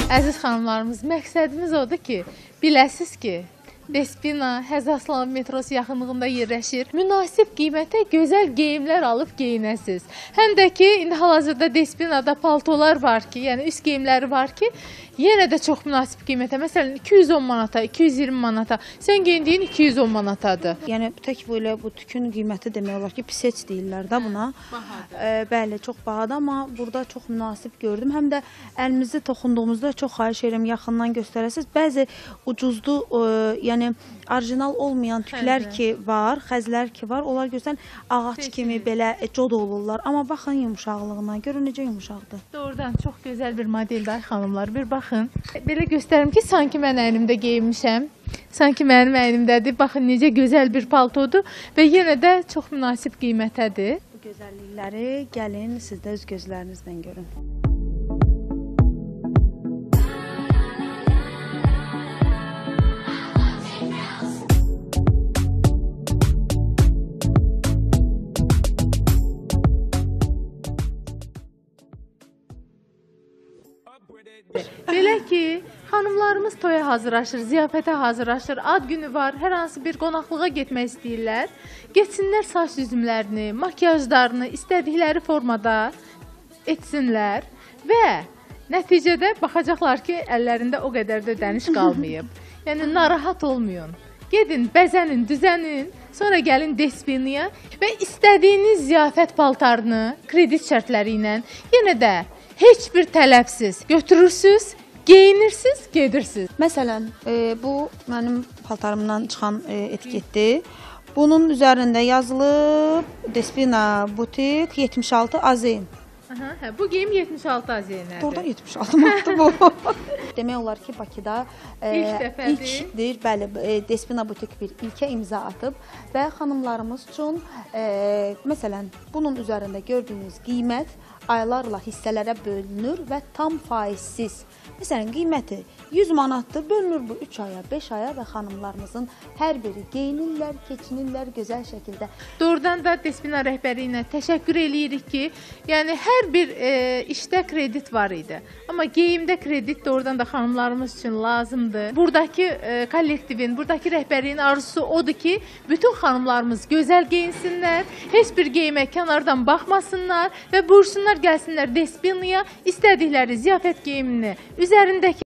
Əziz xanımlarımız, məqsədimiz odur ki, biləsiz ki, Despina Həzaslan metrosu yaxınlığında yerləşir. Münasib qiymətə gözəl geyimlər alıb geyinəsiz. Həm də ki, indi hal-hazırda Despinada paltolar var ki, yəni üst geyimləri var ki, yenə də çox münasib qiymətə. Məsələn, 210 manata, 220 manata, sən geyindiyin 210 manatadır. Yəni, tək belə bu tükün qiyməti demək olar ki, piseç deyirlər də buna. Bahadır. Bəli, çox bahadır, amma burada çox münasib gördüm. Həm də əlimizi toxunduğumuzda çox xahiş edirəm, yaxından göstərəsiniz. Bəzi ucuzlu, yəni orijinal olmayan tüklər ki var, xəzlər ki var, onlar görsən ağac kimi belə cod olurlar. Amma baxın yumuşaqlığına, görün necə yumuşaqdır. Doğrudan çox gözəl bir modeldir xanımlar. Bir baxın. Belə göstərim ki, sanki mən əynimdə geyinmişəm. Sanki mənim əynimdədir. Baxın necə gözəl bir paltodur və yenə də çox münasib qiymətədir. Bu gözəllikləri gəlin siz də öz gözlərinizlə görün. Belə ki, xanımlarımız toya hazırlaşır, ziyafətə hazırlaşır, ad günü var, hər hansı bir qonaqlığa getmək istəyirlər. Getsinlər saç düzümlərini, makyajlarını istədikləri formada etsinlər və nəticədə baxacaqlar ki, əllərində o qədər də ödəniş qalmayıb. Yəni, narahat olmayın. Gedin, bəzənin, düzənin, sonra gəlin Despinaya və istədiyiniz ziyafət paltarını kredit şərtləri ilə yenə də heç bir tələbsiz götürürsünüz, geyinirsiniz, gedirsiniz. Məsələn, bu mənim paltarımdan çıxan etiketdir. Bunun üzərində yazılıb Despina Butik 76 AZN. Bu geyim 76 AZN-dir. Doğrudan 76 manatdır bu. Demək olar ki, Bakıda ilkdir, bəli, Despina Butik bir ilkə imza atıb və xanımlarımız üçün, məsələn, bunun üzərində gördüyünüz qiymət aylarla hissələrə bölünür və tam faizsiz. Məsələn, qiyməti 100 manatdır, bölünür bu 3 aya, 5 aya və xanımlarımızın hər biri geyinirlər, keçinirlər gözəl şəkildə. Doğrudan da Despina rəhbəri ilə təşəkkür eləyirik ki, yəni hər bir işdə kredit var idi. Amma geyimdə kredit doğrudan da xanımlarımız üçün lazımdır. Buradakı kollektivin, buradakı rəhbərliyin arzusu odur ki, bütün xanımlarımız gözəl geyinsinlər, heç bir geyimə kənardan baxmasınlar və buyursunlar gəlsinlər Despinaya, istədikləri ziyafət geyimini üzərindəki